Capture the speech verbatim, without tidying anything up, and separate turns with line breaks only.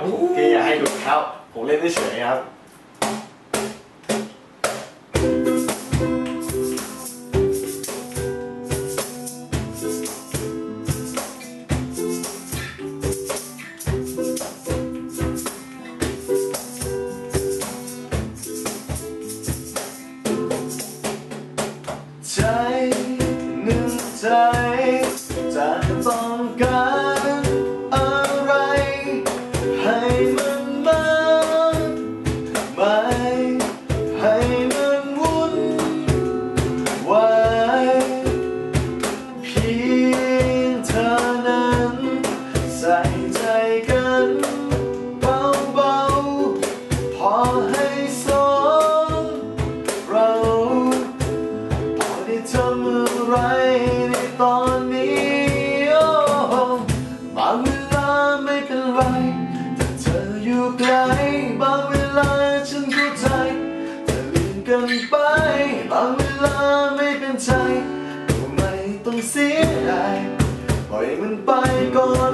แค่อยากให้ดูครับผมเล่นเฉยๆครับใจหนึ่งใจจะต้องการอะไรให้มันมาไม่ให้มันวุ่นวายเพียงเธอนั้นใส่ใจกันเบาๆพอให้สองเราทำอะไรในตอนนี้บางเวลาไม่เป็นไรแต่เธออยู่ไกลบางเวลาฉันเข้าใจเธอลืมกันไปบางเวลาไม่เป็นใจก็ไม่ต้องเสียดายปล่อยมันไปก่อน